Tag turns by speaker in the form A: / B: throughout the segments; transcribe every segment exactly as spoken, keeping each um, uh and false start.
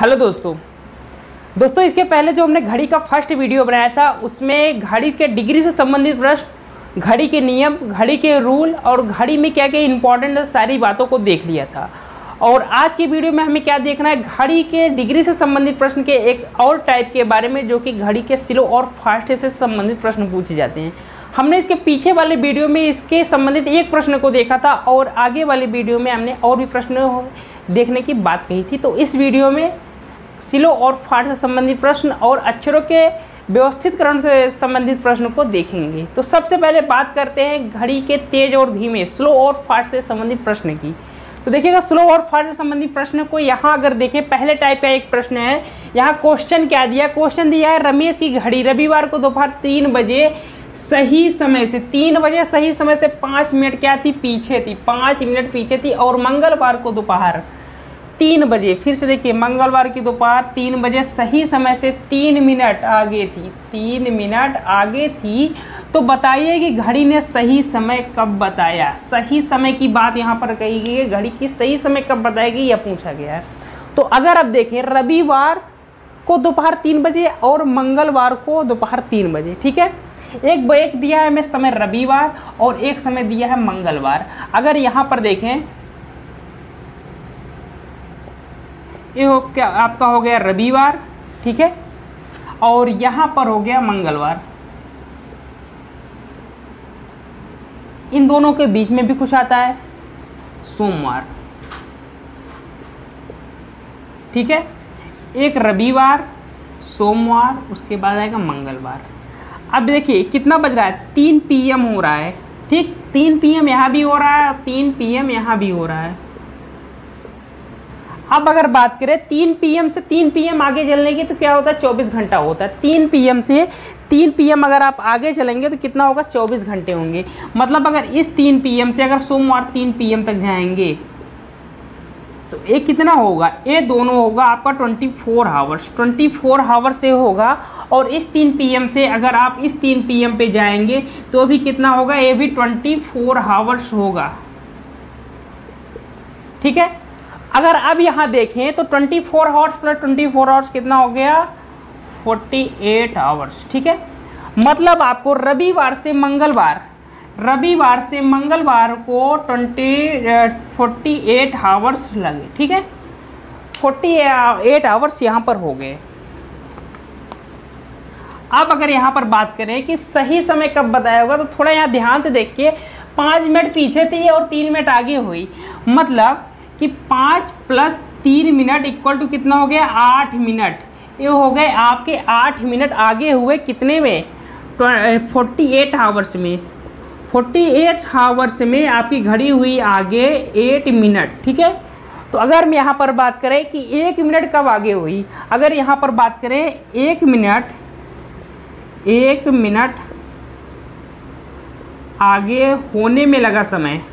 A: Hello दोस्तों दोस्तों इसके पहले जो हमने घड़ी का फर्स्ट वीडियो बनाया था उसमें घड़ी के डिग्री से संबंधित प्रश्न, घड़ी के नियम, घड़ी के रूल और घड़ी में क्या क्या इंपॉर्टेंट सारी बातों को देख लिया था। और आज की वीडियो में हमें क्या देखना है, घड़ी के डिग्री से संबंधित प्रश्न के एक और टाइप के बारे में जो कि घड़ी के स्लो और फास्ट से संबंधित प्रश्न पूछे जाते हैं। हमने इसके पीछे वाले वीडियो में इसके संबंधित एक प्रश्न को देखा था और आगे वाले वीडियो में हमने और भी प्रश्न देखने की बात कही थी। तो इस वीडियो में स्लो और फास्ट से संबंधित प्रश्न और अक्षरों के व्यवस्थितकरण से संबंधित प्रश्न को देखेंगे। तो सबसे पहले बात करते हैं घड़ी के तेज और धीमे, स्लो और फास्ट से संबंधित प्रश्न की। तो देखिएगा स्लो और फास्ट से संबंधित प्रश्न को यहाँ अगर देखें, पहले टाइप का एक प्रश्न है। यहाँ क्वेश्चन क्या दिया, क्वेश्चन दिया है रमेश की घड़ी रविवार को दोपहर तीन बजे सही समय से तीन बजे सही समय से पाँच मिनट क्या थी, पीछे थी, पाँच मिनट पीछे थी। और मंगलवार को दोपहर तीन बजे, फिर से देखिए मंगलवार की दोपहर तीन बजे सही समय से तीन मिनट आगे थी, तीन मिनट आगे थी। तो बताइए कि घड़ी ने सही समय कब बताया। सही समय की बात यहाँ पर कही गई है, घड़ी की सही समय कब बताएगी यह पूछा गया है। तो अगर आप देखें रविवार को दोपहर तीन बजे और मंगलवार को दोपहर तीन बजे, ठीक है। एक एक दिया है हमें समय रविवार और एक समय दिया है मंगलवार। अगर यहाँ पर देखें ये हो क्या आपका हो गया रविवार, ठीक है, और यहाँ पर हो गया मंगलवार। इन दोनों के बीच में भी कुछ आता है सोमवार, ठीक है। एक रविवार, सोमवार, उसके बाद आएगा मंगलवार। अब देखिए कितना बज रहा है, तीन पी एम हो रहा है, ठीक। तीन पी एम यहाँ भी हो रहा है, तीन पी एम यहाँ भी हो रहा है। अब अगर बात करें तीन पी एम से तीन पी एम आगे चलने की तो क्या होता है, चौबीस घंटा होता है। तीन पी एम से तीन पी एम अगर आप आगे चलेंगे तो कितना होगा, चौबीस घंटे होंगे। मतलब अगर इस तीन पी एम से अगर सोमवार तीन पी एम तक जाएंगे तो ये कितना होगा, ये दोनों होगा आपका twenty four hours, twenty four hours से होगा। और इस तीन पी एम से अगर आप इस तीन पी एम पे जाएंगे तो भी कितना होगा, ये भी ट्वेंटी फोर आवर्स होगा, ठीक है। अगर अब यहाँ देखें तो twenty four hours plus twenty four hours कितना हो गया, फोर्टी एट आवर्स, ठीक है। मतलब आपको रविवार से मंगलवार, रविवार से मंगलवार को ट्वेंटी फोर्टी एट आवर्स लगे, ठीक है। फोर्टी एट आवर्स यहाँ पर हो गए। अब अगर यहाँ पर बात करें कि सही समय कब बताया होगा तो थोड़ा यहाँ ध्यान से देखिए, पाँच मिनट पीछे थी और तीन मिनट आगे हुई। मतलब कि पाँच प्लस तीन मिनट इक्वल टू कितना हो गया, आठ मिनट। ये हो गए आपके आठ मिनट आगे हुए कितने में, फोर्टी एट आवर्स में। फोर्टी एट आवर्स में आपकी घड़ी हुई आगे एट मिनट, ठीक है। तो अगर हम यहाँ पर बात करें कि एक मिनट कब आगे हुई, अगर यहाँ पर बात करें एक मिनट एक मिनट आगे होने में लगा समय,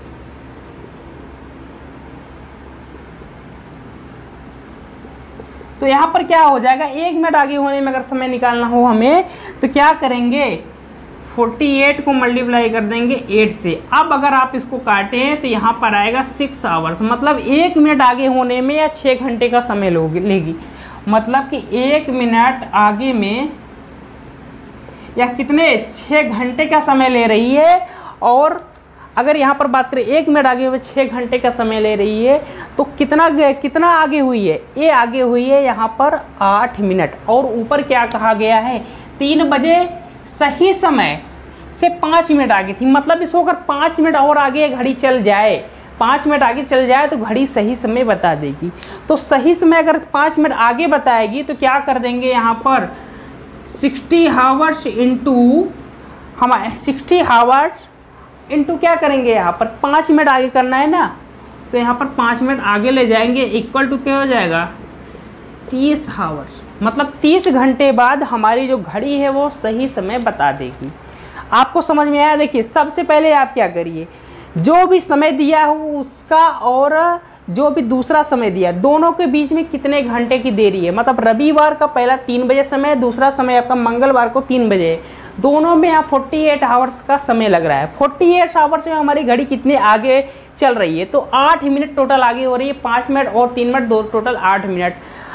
A: तो यहाँ पर क्या हो जाएगा, एक मिनट आगे होने में अगर समय निकालना हो हमें तो क्या करेंगे, अड़तालीस को मल्टीप्लाई कर देंगे आठ से। अब अगर आप इसको काटें तो यहाँ पर आएगा सिक्स आवर्स। मतलब एक मिनट आगे होने में या छः घंटे का समय लेगी। मतलब कि एक मिनट आगे में या कितने, छः घंटे का समय ले रही है। और अगर यहाँ पर बात करें एक मिनट आगे हुए छः घंटे का समय ले रही है तो कितना कितना आगे हुई है, ये आगे हुई है यहाँ पर आठ मिनट। और ऊपर क्या कहा गया है, तीन बजे सही समय से पाँच मिनट आगे थी। मतलब इसको अगर पाँच मिनट और आगे घड़ी चल जाए, पाँच मिनट आगे चल जाए तो घड़ी सही समय बता देगी। तो सही समय अगर पाँच मिनट आगे बताएगी तो क्या कर देंगे यहाँ पर, सिक्सटी आवर्स इंटू हमारे सिक्सटी आवर्स इंटू क्या करेंगे, यहाँ पर पाँच मिनट आगे करना है ना, तो यहाँ पर पाँच मिनट आगे ले जाएंगे, इक्वल टू क्या हो जाएगा, तीस आवर्स। मतलब तीस घंटे बाद हमारी जो घड़ी है वो सही समय बता देगी। आपको समझ में आया। देखिए सबसे पहले आप क्या करिए, जो भी समय दिया हो उसका और जो भी दूसरा समय दिया, दोनों के बीच में कितने घंटे की देरी है। मतलब रविवार का पहला तीन बजे समय, दूसरा समय आपका मंगलवार को तीन बजे, दोनों में यहाँ अड़तालीस आवर्स का समय लग रहा है। अड़तालीस आवर्स में हमारी घड़ी कितने आगे चल रही है, तो आठ मिनट टोटल आगे हो रही है, पाँच मिनट और तीन मिनट, दो टोटल आठ मिनट।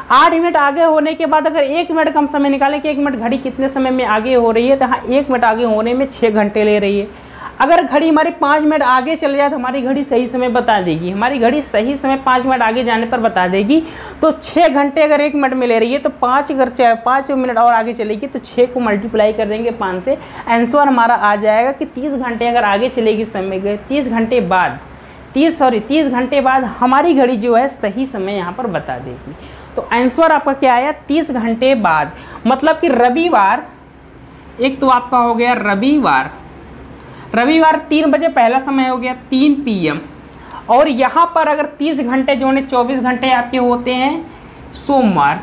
A: आठ मिनट आगे होने के बाद अगर एक मिनट कम समय निकालें कि एक मिनट घड़ी कितने समय में आगे हो रही है, तो हाँ एक मिनट आगे होने में छः घंटे ले रही है। अगर घड़ी हमारी पाँच मिनट आगे चले जाए तो हमारी घड़ी सही समय बता देगी। हमारी घड़ी सही समय पाँच मिनट आगे जाने पर बता देगी। तो छः घंटे अगर एक मिनट में ले रही है तो पाँच अगर चाहे पाँच मिनट और आगे चलेगी तो छः को मल्टीप्लाई कर देंगे पाँच से, आंसर हमारा आ जाएगा कि तीस घंटे अगर आगे चलेगी समय के तीस घंटे बाद तीस सॉरी तीस घंटे बाद हमारी घड़ी जो है सही समय यहाँ पर बता देगी। तो आंसर आपका क्या आया, तीस घंटे बाद। मतलब कि रविवार, एक तो आपका हो गया रविवार, रविवार तीन बजे पहला समय हो गया तीन पी एम। और यहाँ पर अगर तीस घंटे जो है चौबीस घंटे आपके होते हैं सोमवार,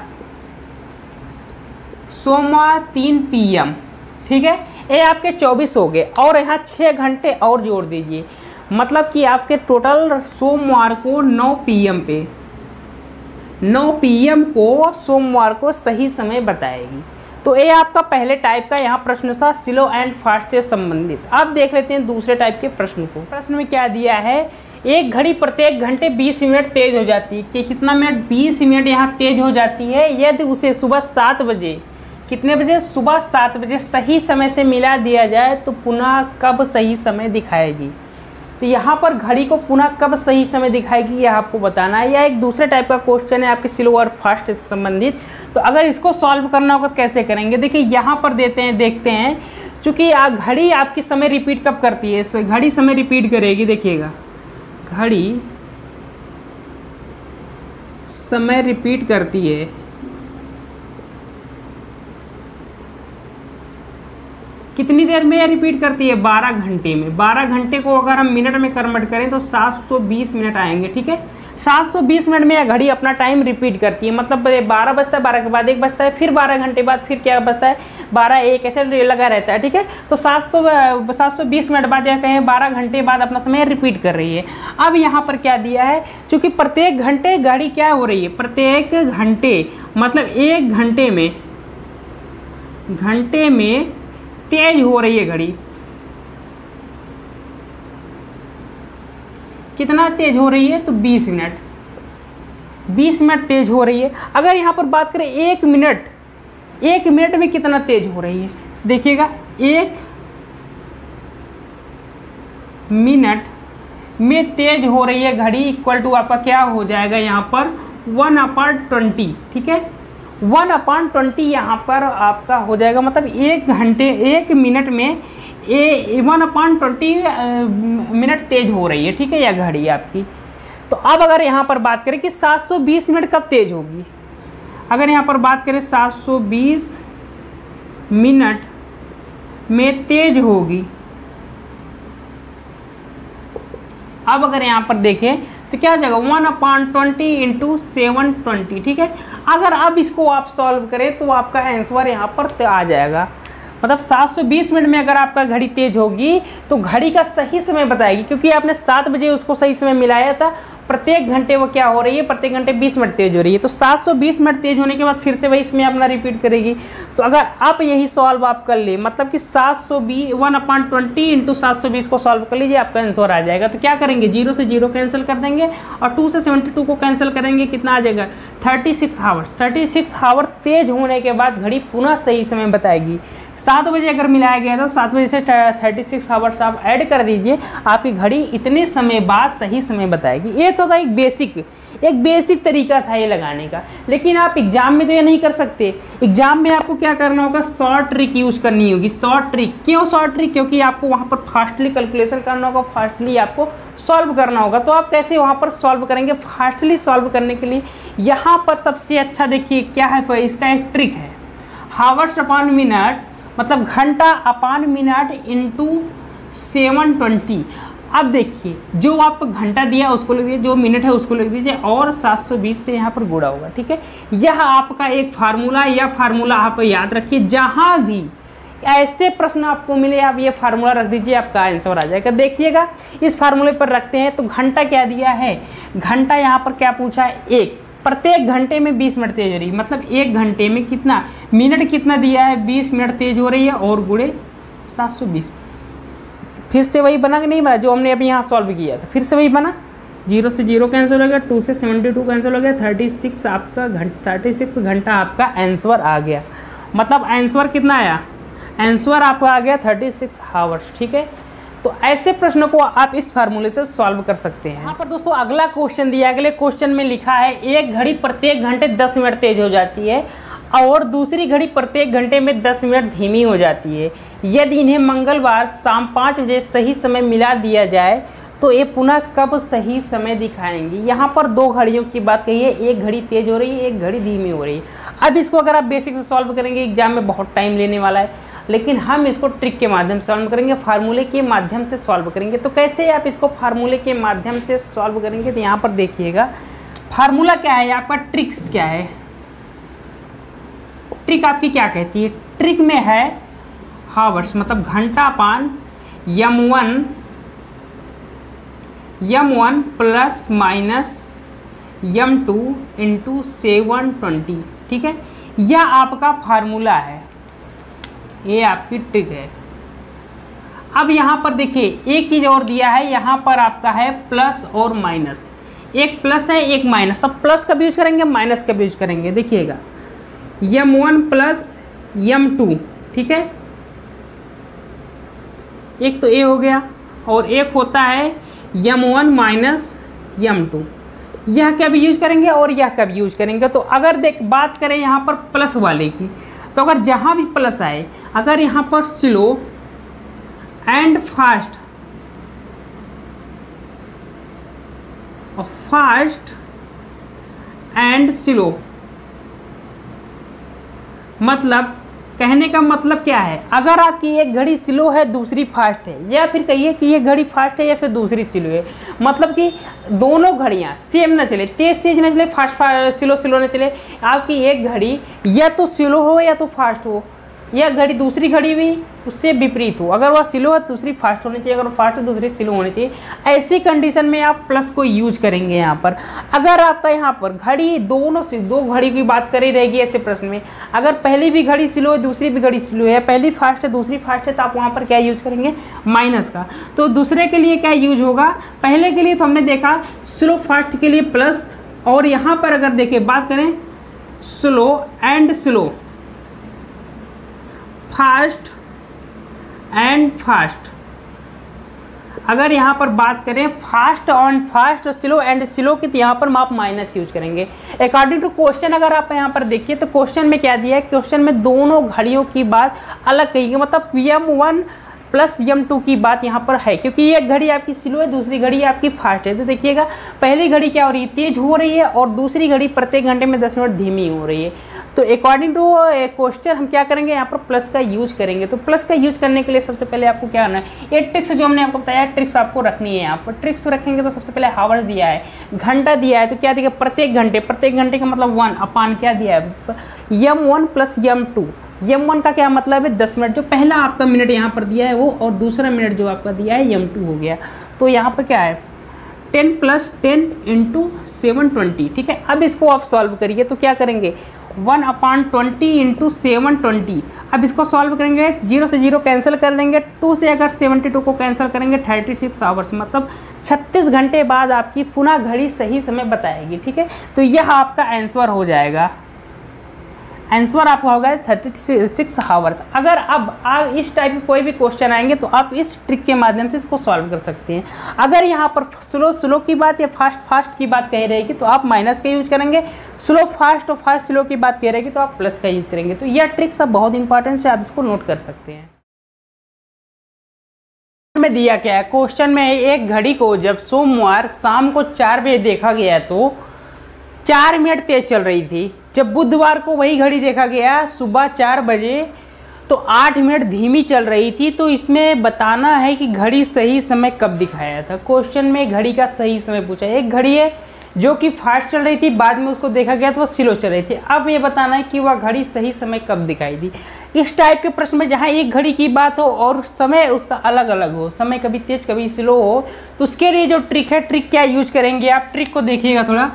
A: सोमवार तीन पी एम, ठीक है, ये आपके चौबीस हो गए। और यहाँ छः घंटे और जोड़ दीजिए, मतलब कि आपके टोटल सोमवार को नौ पी एम पे नौ पी एम को सोमवार को सही समय बताएगी। तो ये आपका पहले टाइप का यहाँ प्रश्न था स्लो एंड फास्ट से संबंधित। अब देख लेते हैं दूसरे टाइप के प्रश्न को। प्रश्न में क्या दिया है, एक घड़ी प्रत्येक घंटे बीस मिनट तेज हो जाती है कि कितना मिनट, बीस मिनट यहाँ तेज हो जाती है यदि उसे सुबह सात बजे, कितने बजे, सुबह सात बजे सही समय से मिला दिया जाए तो पुनः कब सही समय दिखाएगी। तो यहाँ पर घड़ी को पुनः कब सही समय दिखाएगी यह आपको बताना है। यह एक दूसरे टाइप का क्वेश्चन है आपके स्लो और फास्ट से संबंधित। तो अगर इसको सॉल्व करना होगा तो कैसे करेंगे, देखिए यहाँ पर देते हैं, देखते हैं, चूँकि घड़ी आपकी समय रिपीट कब करती है, घड़ी समय रिपीट करेगी। देखिएगा घड़ी समय रिपीट करती है कितनी देर में, यह रिपीट करती है बारह घंटे में। बारह घंटे को अगर हम मिनट में कन्वर्ट करें तो सात सौ बीस मिनट आएंगे, ठीक है। सात सौ बीस मिनट में यह घड़ी अपना टाइम रिपीट करती है, मतलब बारह बजता है, बारह के बाद एक बजता है, फिर बारह घंटे बाद फिर क्या बजता है, बारह एक, ऐसे लगा रहता है, ठीक है। तो सात सौ सात सौ बीस मिनट बाद या कहें बारह घंटे बाद अपना समय रिपीट कर रही है। अब यहाँ पर क्या दिया है, चूँकि प्रत्येक घंटे घड़ी क्या हो रही है, प्रत्येक घंटे मतलब एक घंटे में घंटे में तेज हो रही है घड़ी। कितना तेज हो रही है, तो बीस मिनट, बीस मिनट तेज हो रही है। अगर यहाँ पर बात करें एक मिनट, एक मिनट में कितना तेज हो रही है, देखिएगा एक मिनट में तेज हो रही है घड़ी इक्वल टू आपका क्या हो जाएगा यहाँ पर वन अपॉन ट्वेंटी, ठीक है, वन अपॉन ट्वेंटी यहाँ पर आपका हो जाएगा। मतलब एक घंटे एक मिनट में a one upon twenty minute तेज हो रही है, ठीक है, यह घड़ी आपकी। तो अब अगर यहाँ पर बात करें कि सात सौ बीस मिनट कब तेज होगी, अगर यहाँ पर बात करें सात सौ बीस मिनट में तेज होगी। अब अगर यहाँ पर देखें तो क्या हो जाएगा one upon twenty into seven twenty, ठीक है। अगर अब इसको आप सॉल्व करें तो आपका आंसर यहाँ पर आ जाएगा। मतलब सात सौ बीस मिनट में अगर आपका घड़ी तेज होगी तो घड़ी का सही समय बताएगी, क्योंकि आपने सात बजे उसको सही समय मिलाया था। प्रत्येक घंटे वो क्या हो रही है, प्रत्येक घंटे बीस मिनट तेज हो रही है। तो सात सौ बीस मिनट तेज होने के बाद फिर से वही इसमें अपना रिपीट करेगी। तो अगर आप यही सॉल्व आप कर ले, मतलब कि सात सौ बीस वन अपॉन ट्वेंटी इंटू सात सौ बीस को सॉल्व कर लीजिए, आपका आंसर आ जाएगा। तो क्या करेंगे, जीरो से जीरो कैंसिल कर देंगे और टू से सेवेंटी टू को कैंसिल करेंगे, कितना आ जाएगा thirty six hours. Thirty six hour तेज होने के बाद घड़ी पुनः सही समय बताएगी। सात बजे अगर मिलाया गया तो सात बजे से थर्टी सिक्स आवर्स आप ऐड कर दीजिए, आपकी घड़ी इतने समय बाद सही समय बताएगी। ये तो था एक बेसिक एक बेसिक तरीका था ये लगाने का, लेकिन आप एग्जाम में तो ये नहीं कर सकते। एग्जाम में आपको क्या करना होगा, शॉर्ट ट्रिक यूज करनी होगी। शॉर्ट ट्रिक क्यों शॉर्ट ट्रिक, क्योंकि आपको वहाँ पर फास्टली कैलकुलेशन करना होगा, फास्टली आपको सॉल्व करना होगा। तो आप कैसे वहाँ पर सॉल्व करेंगे, फास्टली सॉल्व करने के लिए यहाँ पर सबसे अच्छा देखिए क्या है, इसका एक ट्रिक है, हावर्स अपॉन मिनट, मतलब घंटा upon minute into seven twenty. अब देखिए जो आप घंटा दिया उसको लिख दीजिए, जो मिनट है उसको लिख दीजिए और सात सौ बीस से यहाँ पर गुणा होगा, ठीक है। यह आपका एक फार्मूला, यह फार्मूला आप याद रखिए। जहाँ भी ऐसे प्रश्न आपको मिले आप ये फार्मूला रख दीजिए, आपका आंसर आ जाएगा। देखिएगा इस फार्मूले पर रखते हैं तो घंटा क्या दिया है, घंटा यहाँ पर क्या पूछा है, एक, प्रत्येक घंटे में बीस मिनट तेज हो रही है, मतलब एक घंटे में कितना मिनट कितना दिया है, बीस मिनट तेज हो रही है और गुणे सात सौ बीस। फिर से वही बना कि नहीं बना जो हमने अभी यहाँ सॉल्व किया था, फिर से वही बना, जीरो से जीरो कैंसिल हो गया, टू से सेवेंटी टू कैंसिल हो गया, थर्टी सिक्स आपका घंटा थर्टी सिक्स घंटा आपका आंसर आ गया। मतलब आंसर कितना आया, आंसर आपका आ गया थर्टी सिक्स हावर्स। ठीक है, तो ऐसे प्रश्नों को आप इस फार्मूले से सॉल्व कर सकते हैं। यहाँ पर दोस्तों अगला क्वेश्चन दिया, अगले क्वेश्चन में लिखा है एक घड़ी प्रत्येक घंटे दस मिनट तेज हो जाती है और दूसरी घड़ी प्रत्येक घंटे में दस मिनट धीमी हो जाती है। यदि इन्हें मंगलवार शाम पाँच बजे सही समय मिला दिया जाए तो ये पुनः कब सही समय दिखाएंगी। यहाँ पर दो घड़ियों की बात कही है, एक घड़ी तेज हो रही है, एक घड़ी धीमी हो रही है। अब इसको अगर आप बेसिक से सॉल्व करेंगे एग्जाम में बहुत टाइम लेने वाला है, लेकिन हम इसको ट्रिक के माध्यम से सॉल्व करेंगे, फार्मूले के माध्यम से सॉल्व करेंगे। तो कैसे आप इसको फार्मूले के माध्यम से सॉल्व करेंगे, तो यहाँ पर देखिएगा फार्मूला क्या है आपका, ट्रिक्स क्या है। ट्रिक आपकी क्या कहती है, ट्रिक में है हावर्स मतलब घंटा upon M one M one plus minus M two into seven twenty. ठीक है, यह आपका फार्मूला है, ये आपकी ट्रिक है। अब यहाँ पर देखिए एक चीज़ और दिया है, यहाँ पर आपका है प्लस और माइनस, एक प्लस है एक माइनस। अब प्लस का भी यूज करेंगे, माइनस का भी यूज करेंगे। देखिएगा M one plus M two, ठीक है, एक तो ए हो गया और एक होता है M one minus M two. यह क्या भी यूज करेंगे और यह क्या भी यूज करेंगे। तो अगर देख बात करें यहाँ पर प्लस वाले की, तो अगर जहाँ भी प्लस आए, अगर यहाँ पर स्लो एंड फास्ट और फास्ट एंड स्लो, मतलब कहने का मतलब क्या है, अगर आपकी एक घड़ी स्लो है दूसरी फास्ट है, या फिर कहिए कि ये घड़ी फास्ट है या फिर दूसरी स्लो है, मतलब कि दोनों घड़ियाँ सेम ना चले, तेज तेज ना चले, फास्ट फास्ट स्लो स्लो ना चले। आपकी एक घड़ी या तो स्लो हो या तो फास्ट हो, या घड़ी दूसरी घड़ी भी उससे विपरीत हो। अगर वह स्लो है दूसरी फास्ट होनी चाहिए, अगर वो फास्ट है दूसरी स्लो होनी चाहिए। ऐसी कंडीशन में आप प्लस को यूज करेंगे यहाँ पर। अगर आपका यहाँ पर घड़ी दोनों से दो घड़ी की बात करी रहेगी ऐसे प्रश्न में, अगर पहली भी घड़ी स्लो है दूसरी भी घड़ी स्लो है, पहली फास्ट है दूसरी फास्ट है, तो आप वहाँ पर क्या यूज करेंगे, माइनस का। तो दूसरे के लिए क्या यूज होगा, पहले के लिए तो हमने देखा स्लो फास्ट के लिए प्लस, और यहाँ पर अगर देखें बात करें slow and slow, fast and fast, अगर यहाँ पर बात करें fast on fast slow and slow की, तो यहाँ पर आप माइनस यूज करेंगे अकॉर्डिंग टू क्वेश्चन। अगर आप यहाँ पर देखिए तो क्वेश्चन में क्या दिया है, क्वेश्चन में दोनों घड़ियों की बात अलग कही है, मतलब M one plus M two की बात यहाँ पर है, क्योंकि एक घड़ी आपकी स्लो है दूसरी घड़ी आपकी फास्ट है। तो देखिएगा पहली घड़ी क्या हो रही है, तेज हो रही है, और दूसरी घड़ी प्रत्येक घंटे में दस मिनट धीमी हो रही है। तो अकॉर्डिंग टू क्वेश्चन हम क्या करेंगे, यहाँ पर प्लस का यूज करेंगे। तो प्लस का यूज करने के लिए सबसे पहले आपको क्या करना है, ये ट्रिक्स जो हमने आपको बताया ट्रिक्स आपको रखनी है। यहाँ पर ट्रिक्स रखेंगे तो सबसे पहले हावर्स दिया है, घंटा दिया है, तो क्या दिया प्रत्येक घंटे, प्रत्येक घंटे का मतलब वन अपान क्या दिया है, M one plus M two. M one का क्या मतलब है, दस मिनट, जो पहला आपका मिनट यहाँ पर दिया है वो, और दूसरा मिनट जो आपका दिया है यम टू हो गया। तो यहाँ पर क्या है ten plus ten into seven twenty. ठीक है, अब इसको आप सॉल्व करिए तो क्या करेंगे, one upon twenty into seven twenty. अब इसको सॉल्व करेंगे, जीरो से जीरो कैंसिल कर देंगे, टू से अगर सेवेंटी टू को कैंसिल करेंगे थर्टी सिक्स आवर्स, मतलब छत्तीस घंटे बाद आपकी पुनः घड़ी सही समय बताएगी। ठीक है, तो यह आपका आंसर हो जाएगा, आंसर आपका होगा थर्टी सिक्स हावर्स। अगर अब आप इस टाइप के कोई भी क्वेश्चन आएंगे तो आप इस ट्रिक के माध्यम से इसको सॉल्व कर सकते हैं। अगर यहाँ पर स्लो स्लो की बात या फास्ट फास्ट की बात कही रहेगी तो आप माइनस का यूज करेंगे, स्लो फास्ट और फास्ट स्लो की बात कही रहेगी तो आप प्लस का यूज करेंगे। तो यह ट्रिक सब बहुत इंपॉर्टेंट है, आप इसको नोट कर सकते हैं। में दिया क्या है, क्वेश्चन में एक घड़ी को जब सोमवार शाम को चार बजे देखा गया तो चार मिनट तेज चल रही थी, जब बुधवार को वही घड़ी देखा गया सुबह चार बजे तो आठ मिनट धीमी चल रही थी। तो इसमें बताना है कि घड़ी सही समय कब दिखाया था। क्वेश्चन में घड़ी का सही समय पूछा, एक घड़ी है जो कि फास्ट चल रही थी, बाद में उसको देखा गया तो वह स्लो चल रही थी। अब ये बताना है कि वह घड़ी सही समय कब दिखाई दी। इस टाइप के प्रश्न में जहाँ एक घड़ी की बात हो और समय उसका अलग अलग हो, समय कभी तेज कभी स्लो हो, तो उसके लिए जो ट्रिक है, ट्रिक क्या यूज करेंगे आप, ट्रिक को देखिएगा थोड़ा।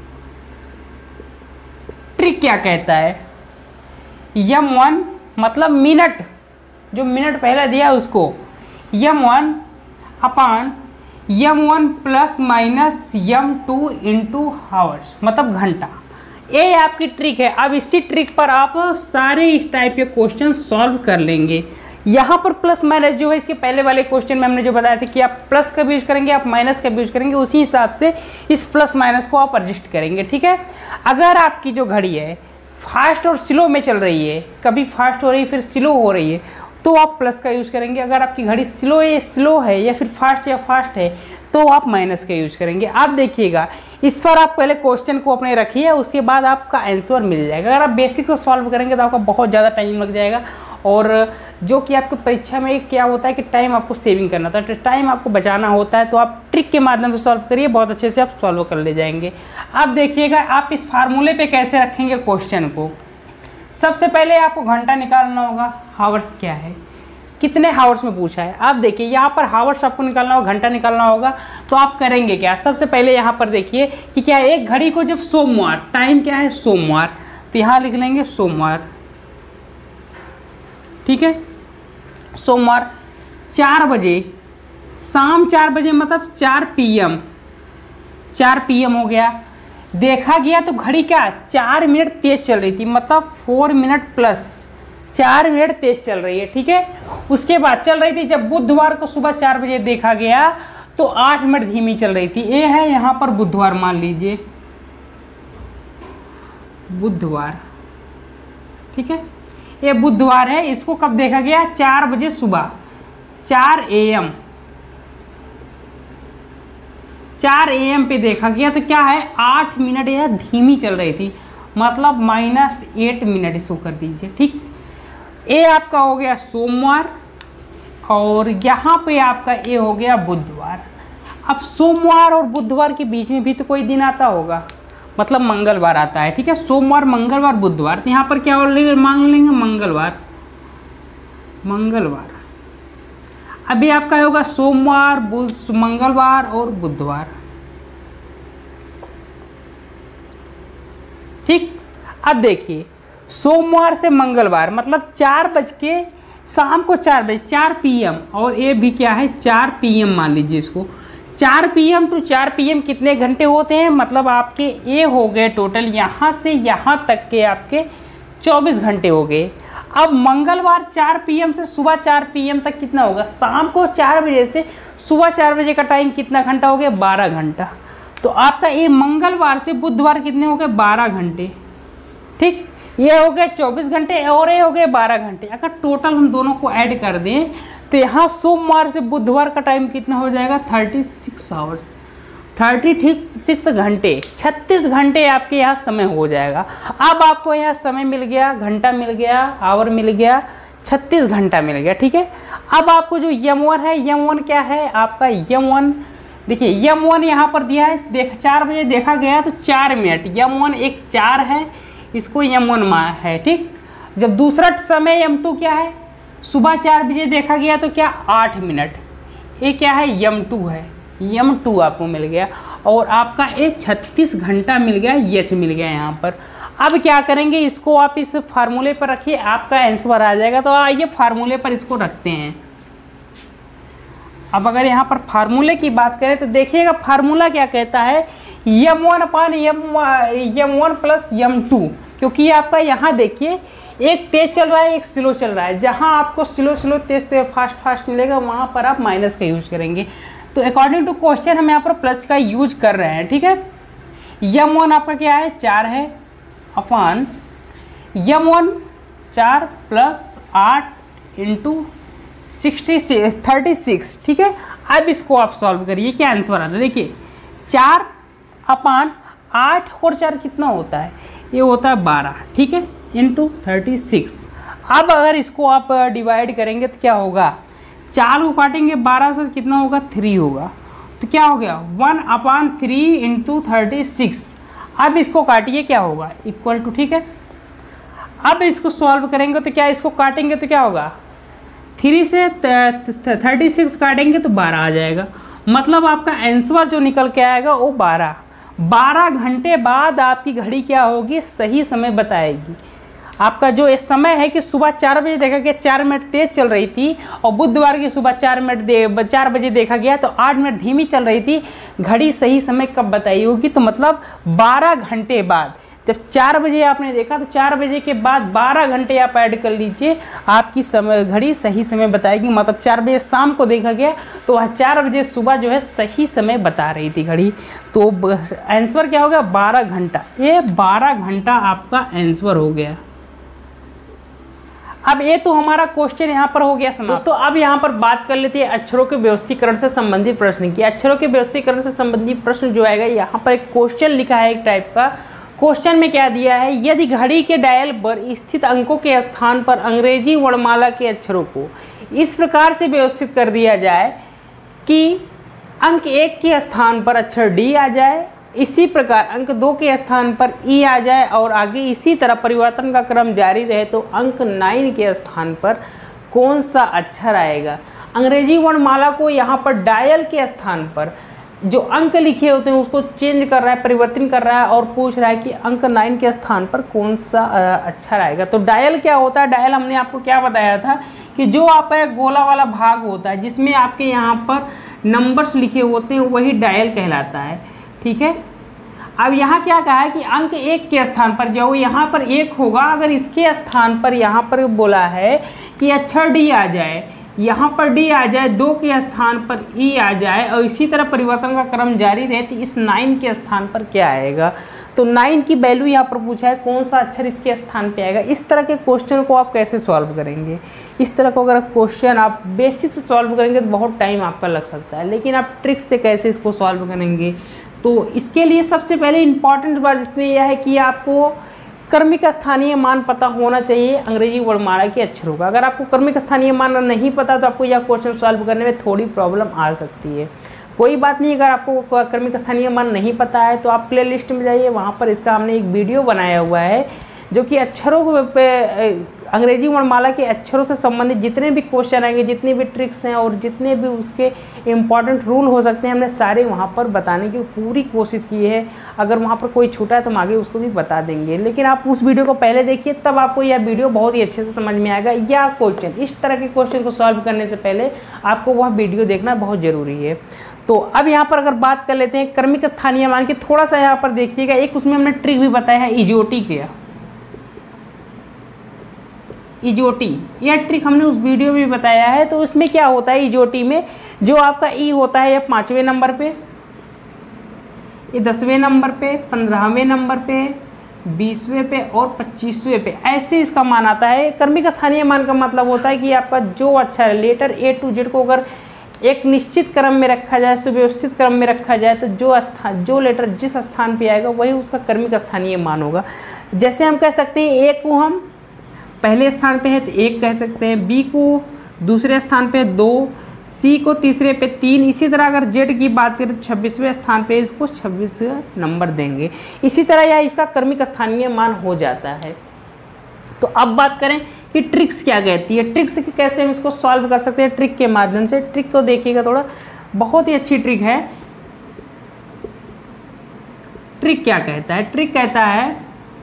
A: ट्रिक क्या कहता है, यम वन मतलब मिनट, जो मिनट पहला दिया उसको, M one upon M one plus minus M two into hours, मतलब घंटा। ये आपकी ट्रिक है। अब इसी ट्रिक पर आप सारे इस टाइप के क्वेश्चन सॉल्व कर लेंगे। यहाँ पर प्लस माइनस जो है, इसके पहले वाले क्वेश्चन में हमने जो बताया था कि आप प्लस का भी यूज करेंगे, आप माइनस का भी यूज करेंगे, उसी हिसाब से इस प्लस माइनस को आप एडजस्ट करेंगे, ठीक है। अगर आपकी जो घड़ी है फास्ट और स्लो में चल रही है, कभी फास्ट हो रही है फिर स्लो हो रही है, तो आप प्लस का यूज करेंगे। अगर आपकी घड़ी स्लो है स्लो है या फिर फास्ट या फास्ट है, तो आप माइनस का यूज करेंगे। आप देखिएगा, इस पर आप पहले क्वेश्चन को अपने रखिए, उसके बाद आपका आंसर मिल जाएगा। अगर आप बेसिक को सॉल्व करेंगे तो आपका बहुत ज़्यादा टाइम लग जाएगा, और जो कि आपको परीक्षा में क्या होता है कि टाइम आपको सेविंग करना होता है, तो टाइम आपको बचाना होता है, तो आप ट्रिक के माध्यम से सॉल्व करिए, बहुत अच्छे से आप सॉल्व कर ले जाएंगे। आप देखिएगा, आप इस फार्मूले पे कैसे रखेंगे क्वेश्चन को। सबसे पहले आपको घंटा निकालना होगा, हावर्स क्या है, कितने हावर्स में पूछा है। आप देखिए यहाँ पर हावर्स आपको निकालना होगा, घंटा निकालना होगा, तो आप करेंगे क्या। सबसे पहले यहाँ पर देखिए कि क्या है, एक घड़ी को जब सोमवार, टाइम क्या है सोमवार, तो यहाँ लिख लेंगे सोमवार, ठीक है। सोमवार चार बजे, शाम चार बजे मतलब चार पी एम, चार पी एम हो गया। देखा गया तो घड़ी क्या चार मिनट तेज चल रही थी, मतलब फोर मिनट प्लस चार मिनट तेज चल रही है, ठीक है। उसके बाद चल रही थी, जब बुधवार को सुबह चार बजे देखा गया तो आठ मिनट धीमी चल रही थी। ये है यहाँ पर बुधवार, मान लीजिए बुधवार, ठीक है, ये बुधवार है। इसको कब देखा गया, चार बजे सुबह, चार ए एम, चार ए एम पे देखा गया, तो क्या है आठ मिनट यह धीमी चल रही थी, मतलब माइनस एट मिनट इसको कर दीजिए, ठीक। ये आपका हो गया सोमवार, और यहाँ पे आपका ये हो गया बुधवार। अब सोमवार और बुधवार के बीच में भी तो कोई दिन आता होगा, मतलब मंगलवार आता है, ठीक है। सोमवार, मंगलवार, बुधवार, तो यहाँ पर क्या मान लेंगे मंगलवार, मंगलवार। अभी आपका होगा सोमवार, बुध, मंगलवार और बुधवार, ठीक। अब देखिए सोमवार से मंगलवार मतलब चार बज के शाम को चार बजे, चार पी एम, और ये भी क्या है चार पी एम, मान लीजिए इसको। चार पी एम टू चार पी एम कितने घंटे होते हैं, मतलब आपके ये हो गए टोटल यहाँ से यहाँ तक के आपके चौबीस घंटे हो गए। अब मंगलवार चार पी एम से सुबह चार पी एम तक कितना होगा, शाम को चार बजे से सुबह चार बजे का टाइम कितना घंटा हो गया, बारह घंटा। तो आपका ये मंगलवार से बुधवार कितने हो गए, बारह घंटे, ठीक। ये हो गए चौबीस घंटे और ये हो गए बारह घंटे। अगर टोटल हम दोनों को ऐड कर दें तो यहाँ सोमवार से बुधवार का टाइम कितना हो जाएगा, thirty six hours, thirty six घंटे, छत्तीस घंटे आपके यहाँ समय हो जाएगा। अब आपको यहाँ समय मिल गया, घंटा मिल गया, आवर मिल गया, छत्तीस घंटा मिल गया, ठीक है। अब आपको जो यम वन है, यम वन क्या है आपका, यम वन देखिए, यम वन यहाँ पर दिया है, देख चार बजे देखा गया तो चार मिनट, यम वन एक चार है, इसको यम वन मान है, ठीक। जब दूसरा समय यम टू क्या है, सुबह चार बजे देखा गया तो क्या आठ मिनट, ये क्या है यम टू है, यम टू आपको मिल गया, और आपका ये छत्तीस घंटा मिल गया, यच मिल गया यहाँ पर। अब क्या करेंगे, इसको आप इस फार्मूले पर रखिए, आपका आंसर आ जाएगा। तो आइए फार्मूले पर इसको रखते हैं। अब अगर यहाँ पर फार्मूले की बात करें तो देखिएगा फार्मूला क्या कहता है, M one upon M M one plus M two, क्योंकि आपका यहाँ देखिए एक तेज चल रहा है एक स्लो चल रहा है। जहाँ आपको स्लो स्लो तेज तेज फास्ट फास्ट मिलेगा वहाँ पर आप माइनस का यूज करेंगे। तो अकॉर्डिंग टू क्वेश्चन हम यहाँ पर प्लस का यूज कर रहे हैं, ठीक है। यम वन आपका क्या है, चार है, अपान यम वन चार प्लस आठ इंटू सिक्सटी थर्टी सिक्स, ठीक है। अब इसको आप सॉल्व करिए, क्या आंसर आता है, देखिए चार अपान आठ और चार कितना होता है, ये होता है बारह, ठीक है, इंटू थर्टी सिक्स। अब अगर इसको आप डिवाइड करेंगे तो क्या होगा, चार को काटेंगे बारह से कितना होगा, थ्री होगा, तो क्या हो गया one upon three into thirty six. अब इसको काटिए क्या होगा, इक्वल टू, ठीक है। अब इसको सॉल्व करेंगे तो क्या, इसको काटेंगे तो क्या होगा, थ्री से थर्टी सिक्स काटेंगे तो बारह आ जाएगा, मतलब आपका आंसर जो निकल के आएगा वो बारह। बारह घंटे बाद आपकी घड़ी क्या होगी, सही समय बताएगी। आपका जो इस समय है कि सुबह चार बजे देखा गया चार मिनट तेज चल रही थी, और बुधवार की सुबह चार मिनट दे चार बजे देखा गया तो आठ मिनट धीमी चल रही थी। घड़ी सही समय कब बताई होगी? तो मतलब बारह घंटे बाद। जब चार बजे आपने देखा तो चार बजे के बाद बारह घंटे आप ऐड कर लीजिए, आपकी समय घड़ी सही समय बताएगी। मतलब चार बजे शाम को देखा गया तो वह चार बजे सुबह जो है सही समय बता रही थी घड़ी। तो आंसर क्या हो गया? बारह घंटा। ये बारह घंटा आपका आंसर हो गया। अब ये तो हमारा क्वेश्चन यहाँ पर हो गया समाप्त। दोस्तों अब यहाँ पर बात कर लेते हैं अक्षरों के व्यवस्थीकरण से संबंधित प्रश्न की। अक्षरों के व्यवस्थीकरण से संबंधित प्रश्न जो आएगा, यहाँ पर एक क्वेश्चन लिखा है एक टाइप का। क्वेश्चन में क्या दिया है? यदि घड़ी के डायल पर स्थित अंकों के स्थान पर अंग्रेजी वर्णमाला के अक्षरों को इस प्रकार से व्यवस्थित कर दिया जाए कि अंक एक के स्थान पर अक्षर डी आ जाए, इसी प्रकार अंक दो के स्थान पर ई आ जाए और आगे इसी तरह परिवर्तन का क्रम जारी रहे, तो अंक नाइन के स्थान पर कौन सा अक्षर आएगा? अंग्रेजी वर्णमाला को यहाँ पर डायल के स्थान पर जो अंक लिखे होते हैं उसको चेंज कर रहा है, परिवर्तन कर रहा है और पूछ रहा है कि अंक नाइन के स्थान पर कौन सा अक्षर आएगा। तो डायल क्या होता है? डायल हमने आपको क्या बताया था कि जो आपका गोला वाला भाग होता है जिसमें आपके यहाँ पर नंबर्स लिखे होते हैं वही डायल कहलाता है। ठीक है। अब यहाँ क्या कहा है कि अंक एक के स्थान पर जो यहाँ पर एक होगा, अगर इसके स्थान पर यहाँ पर बोला है कि अक्षर डी आ जाए, यहाँ पर डी आ जाए, दो के स्थान पर ई आ जाए और इसी तरह परिवर्तन का क्रम जारी रहे, तो इस नाइन के स्थान पर क्या आएगा? तो नाइन की वैल्यू यहाँ पर पूछा है, कौन सा अक्षर इसके स्थान पे आएगा। इस तरह के क्वेश्चन को आप कैसे सॉल्व करेंगे? इस तरह को अगर क्वेश्चन आप बेसिक से सॉल्व करेंगे तो बहुत टाइम आपका लग सकता है, लेकिन आप ट्रिक से कैसे इसको सॉल्व करेंगे? तो इसके लिए सबसे पहले इम्पॉर्टेंट बात इसमें यह है कि आपको क्रमिक स्थानीय मान पता होना चाहिए अंग्रेजी वर्णमाला के अक्षरों का। अगर आपको क्रमिक स्थानीय मान नहीं पता तो आपको यह क्वेश्चन सॉल्व करने में थोड़ी प्रॉब्लम आ सकती है। कोई बात नहीं, अगर आपको क्रमिक स्थानीय मान नहीं पता है तो आप प्ले लिस्ट में जाइए, वहाँ पर इसका हमने एक वीडियो बनाया हुआ है जो कि अक्षरों पे अंग्रेजी वर्णमाला के अक्षरों से संबंधित जितने भी क्वेश्चन आएंगे, जितनी भी ट्रिक्स हैं और जितने भी उसके इम्पॉर्टेंट रूल हो सकते हैं, हमने सारे वहाँ पर बताने की पूरी कोशिश की है। अगर वहाँ पर कोई छूटा है तो हम आगे उसको भी बता देंगे, लेकिन आप उस वीडियो को पहले देखिए, तब आपको यह वीडियो बहुत ही अच्छे से समझ में आएगा। यह क्वेश्चन, इस तरह के क्वेश्चन को सॉल्व करने से पहले आपको वह वीडियो देखना बहुत ज़रूरी है। तो अब यहाँ पर अगर बात कर लेते हैं क्रमिक स्थानीय मान की, थोड़ा सा यहाँ पर देखिएगा, एक उसमें हमने ट्रिक भी बताया है इजोटी का। इजोटी यह ट्रिक हमने उस वीडियो में बताया है। तो उसमें क्या होता है, इजोटी में जो आपका ई होता है, यह पाँचवें नंबर पे, ये दसवें नंबर पे, पंद्रहवें नंबर पे, बीसवें पे और पच्चीसवें पे, ऐसे इसका मान आता है। क्रमिक स्थानीय मान का मतलब होता है कि आपका जो अक्षर लेटर ए टू जेड को अगर एक निश्चित क्रम में रखा जाए, सुव्यवस्थित क्रम में रखा जाए, तो जो स्थान जो लेटर जिस स्थान पे आएगा वही उसका क्रमिक स्थानीय मान होगा। जैसे हम कह सकते हैं ए को हम पहले स्थान पे है तो एक कह सकते हैं, बी को दूसरे स्थान पे दो, सी को तीसरे पे तीन, इसी तरह अगर जेड की बात करें तो छब्बीसवें स्थान पे इसको छब्बीस नंबर देंगे। इसी तरह यह इसका क्रमिक स्थानीय मान हो जाता है। तो अब बात करें कि ट्रिक्स क्या कहती है, ट्रिक्स कैसे हम इसको सॉल्व कर सकते हैं ट्रिक के माध्यम से। ट्रिक को देखिएगा, थोड़ा बहुत ही अच्छी ट्रिक है। ट्रिक क्या कहता है? ट्रिक कहता है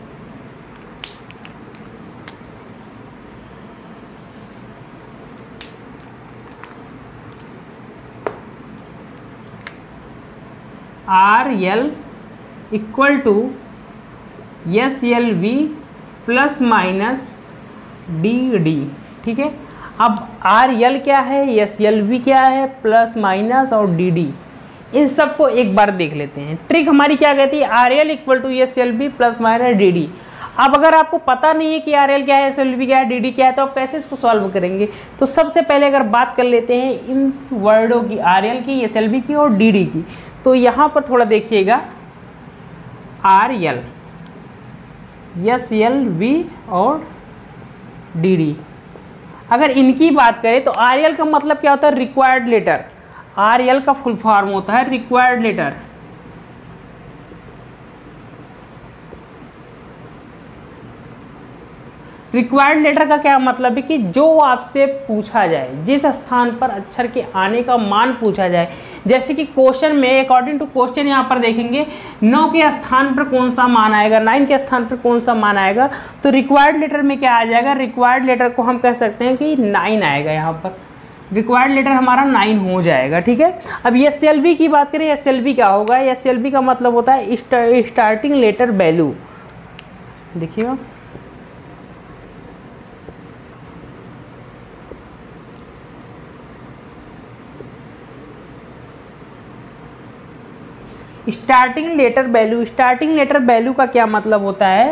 A: R L equal to S L V plus minus D D. ठीक है। अब आर एल क्या है, एस एल वी क्या है, प्लस माइनस और डी डी, इन सब को एक बार देख लेते हैं। ट्रिक हमारी क्या कहती है, R L equal to S L V plus minus D D. अब अगर आपको पता नहीं है कि आर एल क्या है, एस एल वी क्या है, डी डी क्या है, तो आप कैसे इसको सॉल्व करेंगे? तो सबसे पहले अगर बात कर लेते हैं इन वर्डों की, आर एल की, एस एल वी की और डी डी की। तो यहाँ पर थोड़ा देखिएगा, R L, S L V और डी डी, अगर इनकी बात करें तो आर एल का मतलब क्या होता है, रिक्वायर्ड लेटर। आर एल का फुल फॉर्म होता है रिक्वायर्ड लेटर। रिक्वायर्ड लेटर का क्या मतलब है कि जो आपसे पूछा जाए, जिस स्थान पर अक्षर के आने का मान पूछा जाए, जैसे कि क्वेश्चन में अकॉर्डिंग टू क्वेश्चन यहाँ पर देखेंगे नौ के स्थान पर कौन सा मान आएगा, नाइन के स्थान पर कौन सा मान आएगा, तो रिक्वायर्ड लेटर में क्या आ जाएगा, रिक्वायर्ड लेटर को हम कह सकते हैं कि नाइन आएगा, यहाँ पर रिक्वायर्ड लेटर हमारा नाइन हो जाएगा। ठीक है, अब एस एल वी की बात करें, एस एल वी क्या होगा, एस एल वी का मतलब होता है स्टार्टिंग लेटर वैल्यू। देखिएगा starting letter value, starting letter value का क्या मतलब होता है,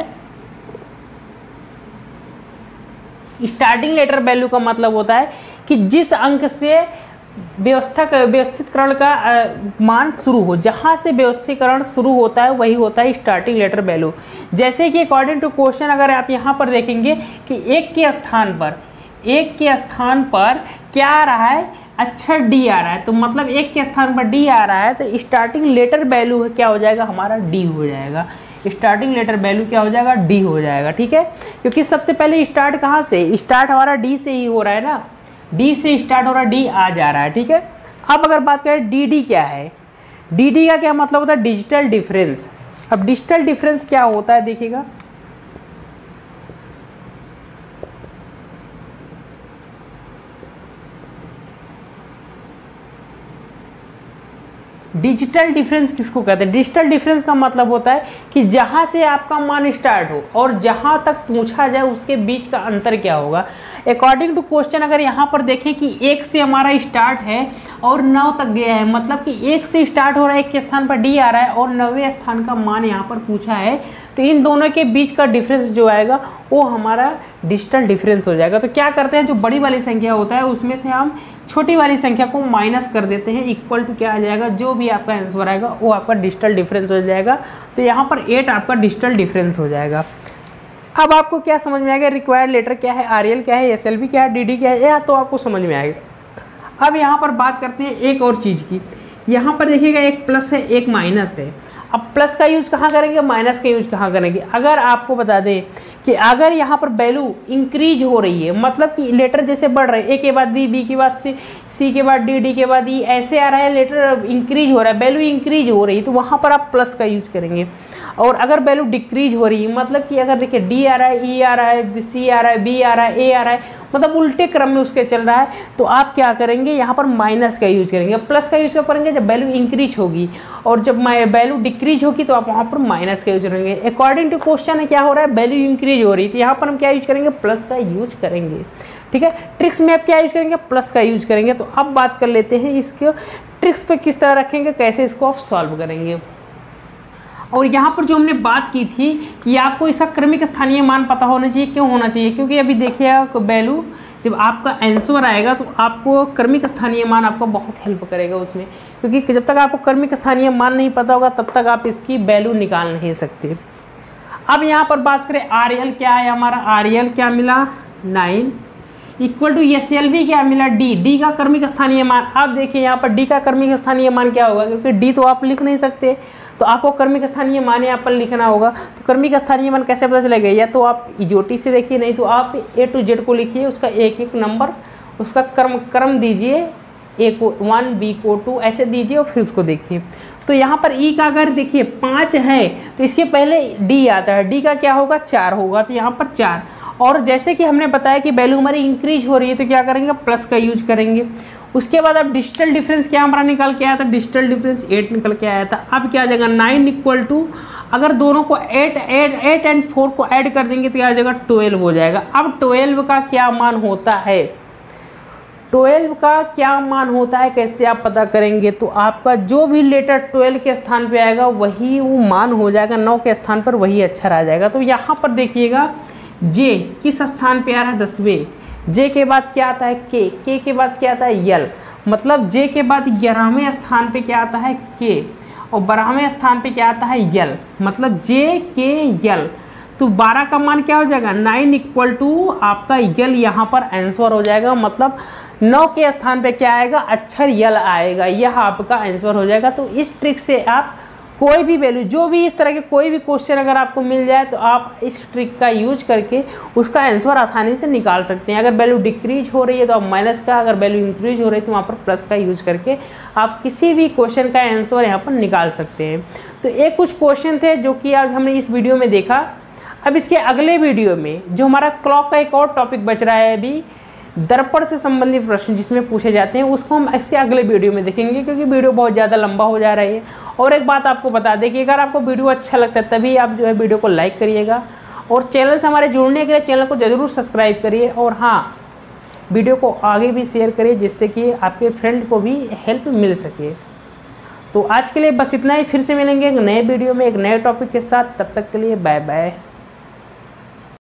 A: स्टार्टिंग लेटर वैल्यू का मतलब होता है कि जिस अंक से व्यवस्था व्यवस्थितकरण का मान शुरू हो, जहाँ से व्यवस्थीकरण शुरू होता है वही होता है स्टार्टिंग लेटर वैल्यू। जैसे कि अकॉर्डिंग टू क्वेश्चन अगर आप यहाँ पर देखेंगे कि एक के स्थान पर एक के स्थान पर क्या आ रहा है, अक्षर डी आ रहा है, तो मतलब एक के स्थान पर डी आ रहा है तो स्टार्टिंग लेटर वैल्यू क्या हो जाएगा, हमारा डी हो जाएगा। स्टार्टिंग लेटर वैल्यू क्या हो जाएगा, डी हो जाएगा। ठीक है, क्योंकि सबसे पहले स्टार्ट कहाँ से, स्टार्ट हमारा डी से ही हो रहा है ना, डी से स्टार्ट हो रहा है, डी आ जा रहा है। ठीक है, अब अगर बात करें डी डी क्या है, डी डी का क्या मतलब होता है, डिजिटल डिफरेंस। अब डिजिटल डिफरेंस क्या होता है देखिएगा, डिजिटल डिफरेंस किसको कहते हैं, डिजिटल डिफरेंस का मतलब होता है कि जहाँ से आपका मान स्टार्ट हो और जहाँ तक पूछा जाए उसके बीच का अंतर क्या होगा। अकॉर्डिंग टू क्वेश्चन अगर यहाँ पर देखें कि एक से हमारा स्टार्ट है और नौ तक गया है, मतलब कि एक से स्टार्ट हो रहा है, एक के स्थान पर डी आ रहा है और नौवें स्थान का मान यहाँ पर पूछा है, तो इन दोनों के बीच का डिफरेंस जो आएगा वो हमारा डिजिटल डिफरेंस हो जाएगा। तो क्या करते हैं, जो बड़ी वाली संख्या होता है उसमें से हम छोटी वाली संख्या को माइनस कर देते हैं, इक्वल टू क्या आ जाएगा, जो भी आपका आंसर आएगा वो आपका डिजिटल डिफरेंस हो जाएगा। तो यहाँ पर एट आपका डिजिटल डिफरेंस हो जाएगा। अब आपको क्या समझ में आएगा, रिक्वायर्ड लेटर क्या है, आरएल क्या है, एसएलवी क्या है, डीडी क्या है, या तो आपको समझ में आएगा। अब यहाँ पर बात करते हैं एक और चीज़ की, यहाँ पर देखिएगा एक प्लस है एक माइनस है। अब प्लस का यूज कहाँ करेंगे, माइनस का यूज कहाँ करेंगे। अगर आपको बता दें कि अगर यहाँ पर वैल्यू इंक्रीज हो रही है, मतलब कि लेटर जैसे बढ़ रहे हैं, ए के बाद बी, बी के बाद सी, सी के बाद डी, डी के बाद ई, ऐसे आ रहा है, लेटर इंक्रीज हो रहा है, वैल्यू इंक्रीज हो रही है, तो वहाँ पर आप प्लस का यूज करेंगे। और अगर वैल्यू डिक्रीज हो रही है, मतलब कि अगर देखिए डी आ रहा है, ई आ रहा है, सी आ रहा है, बी आ रहा है, ए आ रहा है, मतलब उल्टे क्रम में उसके चल रहा है, तो आप क्या करेंगे, यहाँ पर माइनस का यूज करेंगे। प्लस का यूज करेंगे जब वैल्यू इंक्रीज होगी, और जब वैल्यू डिक्रीज होगी तो आप वहाँ पर माइनस का यूज करेंगे। अकॉर्डिंग टू क्वेश्चन है क्या हो रहा है, वैल्यू इंक्रीज हो रही है, तो यहाँ पर हम क्या यूज करेंगे, प्लस का यूज करेंगे। ठीक है, ट्रिक्स में आप क्या यूज करेंगे, प्लस का यूज करेंगे। तो अब बात कर लेते हैं इसके ट्रिक्स पे किस तरह रखेंगे, कैसे इसको आप सॉल्व करेंगे। और यहाँ पर जो हमने बात की थी कि आपको इसका क्रमिक स्थानीय मान पता होना चाहिए। क्यों होना चाहिए, क्योंकि अभी देखिए वैल्यू जब आपका आंसर आएगा तो आपको क्रमिक स्थानीय मान आपको बहुत हेल्प करेगा उसमें, क्योंकि जब तक आपको क्रमिक स्थानीय मान नहीं पता होगा तब तक आप इसकी वैल्यू निकाल नहीं सकते। अब यहाँ पर बात करें आर एल क्या है, हमारा आर एल क्या मिला, nine equal to S L V क्या मिला, डी, डी का क्रमिक स्थानीय मान। अब देखिए यहाँ पर डी का क्रमिक स्थानीय मान क्या होगा, क्योंकि डी तो आप लिख नहीं सकते, तो आपको क्रमिक स्थानीय मान यहाँ पर लिखना होगा। तो क्रमिक स्थानीय मान कैसे पता चलेगा, या तो आप इजोटी से देखिए, नहीं तो आप ए टू जेड को लिखिए, उसका एक एक नंबर उसका क्रम क्रम दीजिए, ए को वन, बी को टू, ऐसे दीजिए और फिर उसको देखिए। तो यहाँ पर ई का अगर देखिए पाँच है तो इसके पहले डी आता है, डी का क्या होगा, चार होगा, तो यहाँ पर चार। और जैसे कि हमने बताया कि वैल्यू हमारी इंक्रीज हो रही है तो क्या करेंगे, प्लस का यूज करेंगे। उसके बाद अब डिजिटल डिफरेंस क्या हमारा निकल के आया था, डिजिटल डिफरेंस एट निकल के आया था। अब क्या आ जाएगा, नाइन इक्वल टू, अगर दोनों को eight eight eight and four को ऐड कर देंगे तो क्या आ जाएगा, ट्वेल्व हो जाएगा। अब ट्वेल्व का क्या मान होता है, ट्वेल्व का क्या मान होता है, कैसे आप पता करेंगे, तो आपका जो भी लेटर ट्वेल्व के स्थान पे आएगा वही वो मान हो जाएगा, नौ के स्थान पर वही अक्षर आ जाएगा। तो यहाँ पर देखिएगा जे किस स्थान पे आ रहा है, दसवें, जे के बाद क्या आता है, के, के के बाद क्या आता है, यल, मतलब जे के बाद ग्यारहवें स्थान पे क्या आता है, के, और बारहवें स्थान पे क्या आता है, यल, मतलब जे के यल। तो बारह का मान क्या हो जाएगा, नाइन इक्वल टू आपका यल यहाँ पर आंसर हो जाएगा, मतलब नौ के स्थान पे क्या आएगा, अक्षर यल आएगा, यह आपका आंसर हो जाएगा। तो इस ट्रिक से आप कोई भी वैल्यू, जो भी इस तरह के कोई भी क्वेश्चन अगर आपको मिल जाए तो आप इस ट्रिक का यूज करके उसका आंसर आसानी से निकाल सकते हैं। अगर वैल्यू डिक्रीज हो रही है तो आप माइनस का, अगर वैल्यू इंक्रीज हो रही है तो वहाँ पर प्लस का यूज करके आप किसी भी क्वेश्चन का आंसर यहाँ पर निकाल सकते हैं। तो ये कुछ क्वेश्चन थे जो कि आज हमने इस वीडियो में देखा। अब इसके अगले वीडियो में जो हमारा क्लॉक का एक और टॉपिक बच रहा है अभी, दर्पण से संबंधित प्रश्न जिसमें पूछे जाते हैं, उसको हम ऐसे अगले वीडियो में देखेंगे, क्योंकि वीडियो बहुत ज़्यादा लंबा हो जा रही है। और एक बात आपको बता दें कि अगर आपको वीडियो अच्छा लगता है तभी आप जो है वीडियो को लाइक करिएगा, और चैनल से हमारे जुड़ने के लिए चैनल को ज़रूर सब्सक्राइब करिए, और हाँ, वीडियो को आगे भी शेयर करिए जिससे कि आपके फ्रेंड को भी हेल्प मिल सके। तो आज के लिए बस इतना ही, फिर से मिलेंगे एक नए वीडियो में एक नए टॉपिक के साथ। तब तक के लिए बाय बाय।